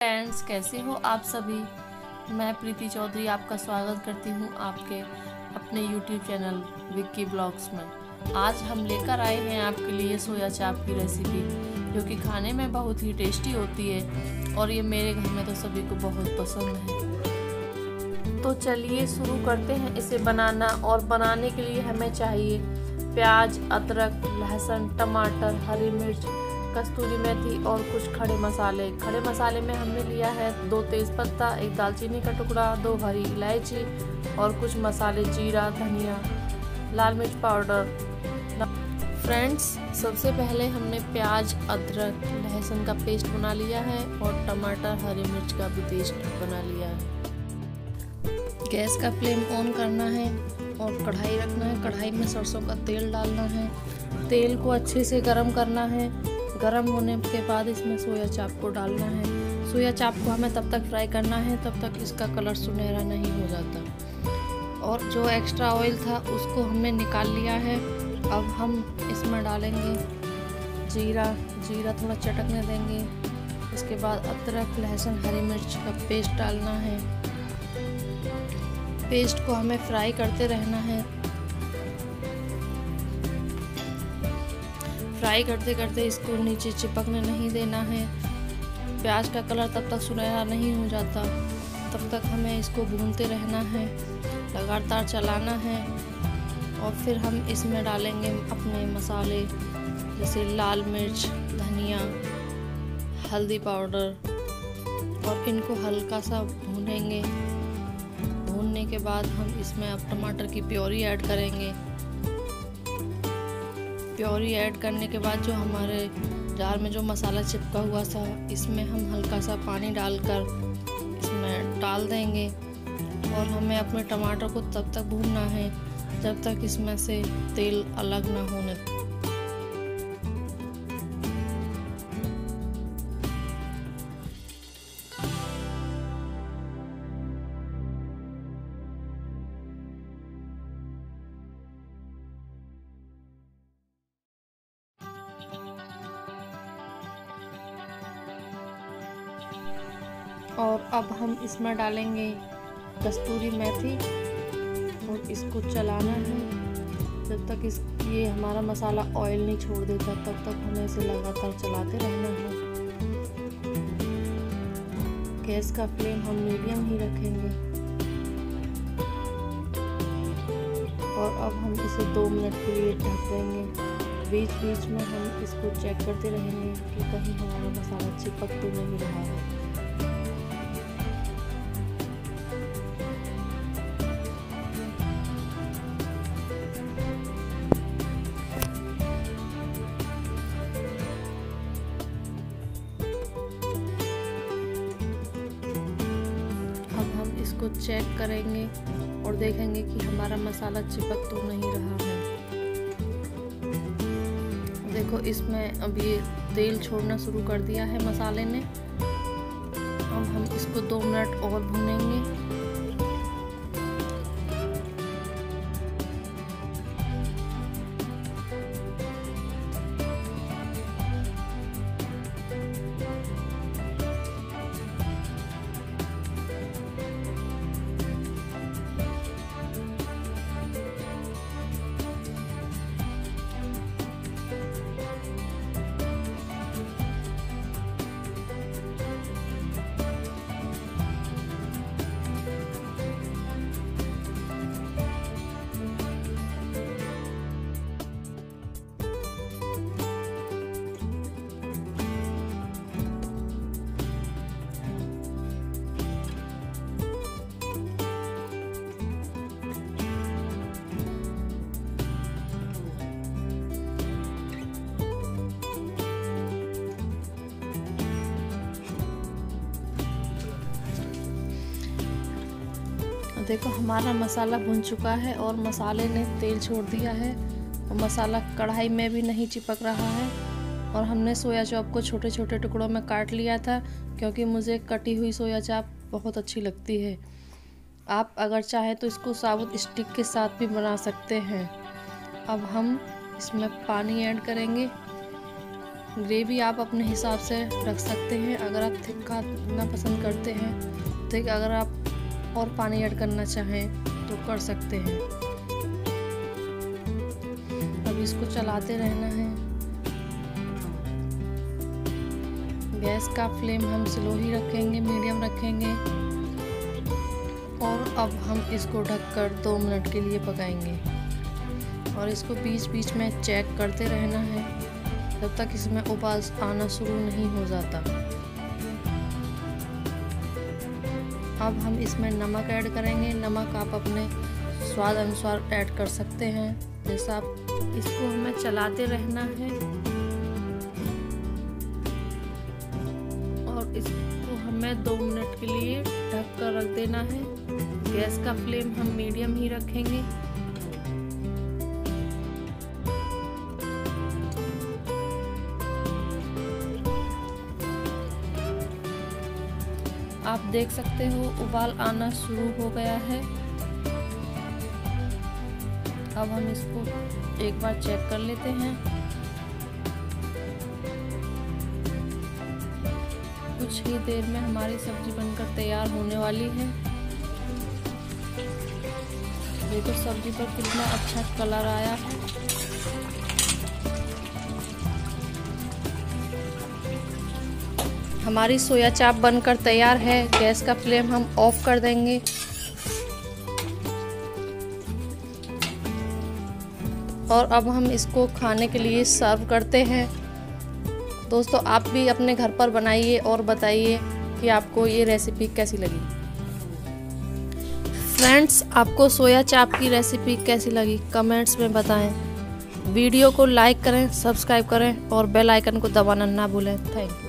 Friends, कैसे हो आप सभी। मैं प्रीति चौधरी आपका स्वागत करती हूँ आपके अपने YouTube चैनल विक्की ब्लॉग्स में। आज हम लेकर आए हैं आपके लिए सोया चाप की रेसिपी, जो कि खाने में बहुत ही टेस्टी होती है और ये मेरे घर में तो सभी को बहुत पसंद है। तो चलिए शुरू करते हैं इसे बनाना। और बनाने के लिए हमें चाहिए प्याज, अदरक, लहसुन, टमाटर, हरी मिर्च, कस्तूरी मेथी और कुछ खड़े मसाले। खड़े मसाले में हमने लिया है 2 तेज़पत्ता, 1 दालचीनी का टुकड़ा, 2 हरी इलायची और कुछ मसाले जीरा, धनिया, लाल मिर्च पाउडर। फ्रेंड्स, सबसे पहले हमने प्याज, अदरक, लहसुन का पेस्ट बना लिया है और टमाटर, हरी मिर्च का भी पेस्ट बना लिया है। गैस का फ्लेम ऑन करना है और कढ़ाई रखना है। कढ़ाई में सरसों का तेल डालना है। तेल को अच्छे से गरम करना है। गरम होने के बाद इसमें सोया चाप को डालना है। सोया चाप को हमें तब तक फ्राई करना है तब तक इसका कलर सुनहरा नहीं हो जाता। और जो एक्स्ट्रा ऑयल था उसको हमने निकाल लिया है। अब हम इसमें डालेंगे जीरा थोड़ा चटकने देंगे। इसके बाद अदरक, लहसुन, हरी मिर्च का पेस्ट डालना है। पेस्ट को हमें फ्राई करते रहना है। फ्राई करते करते इसको नीचे चिपकने नहीं देना है। प्याज का कलर तब तक सुनहरा नहीं हो जाता तब तक हमें इसको भूनते रहना है, लगातार चलाना है। और फिर हम इसमें डालेंगे अपने मसाले, जैसे लाल मिर्च, धनिया, हल्दी पाउडर, और इनको हल्का सा भूनेंगे। भूनने के बाद हम इसमें अब टमाटर की प्योरी ऐड करेंगे। प्योरी ऐड करने के बाद जो हमारे जार में जो मसाला चिपका हुआ था, इसमें हम हल्का सा पानी डालकर इसमें डाल देंगे। और हमें अपने टमाटर को तब तक भूनना है जब तक इसमें से तेल अलग ना होने। और अब हम इसमें डालेंगे कस्तूरी मेथी और इसको चलाना है जब तक ये हमारा मसाला ऑयल नहीं छोड़ देता, तब तक हमें इसे लगातार चलाते रहना है। गैस का फ्लेम हम मीडियम ही रखेंगे। और अब हम इसे 2 मिनट के लिए ढक देंगे। बीच बीच में हम इसको चेक करते रहेंगे कि कहीं हमारा मसाला चिपक तो नहीं रहा है। इसको चेक करेंगे और देखेंगे कि हमारा मसाला चिपक तो नहीं रहा है। देखो, इसमें अब ये तेल छोड़ना शुरू कर दिया है मसाले ने। अब हम इसको 2 मिनट और भूनेंगे। देखो, हमारा मसाला भुन चुका है और मसाले ने तेल छोड़ दिया है और मसाला कढ़ाई में भी नहीं चिपक रहा है। और हमने सोया चाप को छोटे छोटे टुकड़ों में काट लिया था, क्योंकि मुझे कटी हुई सोया चाप बहुत अच्छी लगती है। आप अगर चाहें तो इसको साबुत स्टिक के साथ भी बना सकते हैं। अब हम इसमें पानी ऐड करेंगे ग्रेवी आप अपने हिसाब से रख सकते हैं। अगर आप थिक खाना पसंद करते हैं तो अगर आप और पानी ऐड करना चाहें तो कर सकते हैं। अब इसको चलाते रहना है। गैस का फ्लेम हम स्लो ही रखेंगे, मीडियम रखेंगे। और अब हम इसको ढककर 2 मिनट के लिए पकाएंगे और इसको बीच बीच में चेक करते रहना है जब तक इसमें उबाल आना शुरू नहीं हो जाता। अब हम इसमें नमक ऐड करेंगे। नमक आप अपने स्वाद अनुसार ऐड कर सकते हैं जैसा आप। इसको हमें चलाते रहना है और इसको हमें 2 मिनट के लिए ढक कर रख देना है। गैस का फ्लेम हम मीडियम ही रखेंगे। आप देख सकते हो उबाल आना शुरू हो गया है। अब हम इसको एक बार चेक कर लेते हैं। कुछ ही देर में हमारी सब्जी बनकर तैयार होने वाली है। देखो सब्जी पर कितना अच्छा कलर आया है। हमारी सोया चाप बनकर तैयार है। गैस का फ्लेम हम ऑफ कर देंगे। और अब हम इसको खाने के लिए सर्व करते हैं। दोस्तों आप भी अपने घर पर बनाइए और बताइए कि आपको ये रेसिपी कैसी लगी। फ्रेंड्स आपको सोया चाप की रेसिपी कैसी लगी कमेंट्स में बताएं। वीडियो को लाइक करें, सब्सक्राइब करें और बेल आइकन को दबाना ना भूलें। Thank you.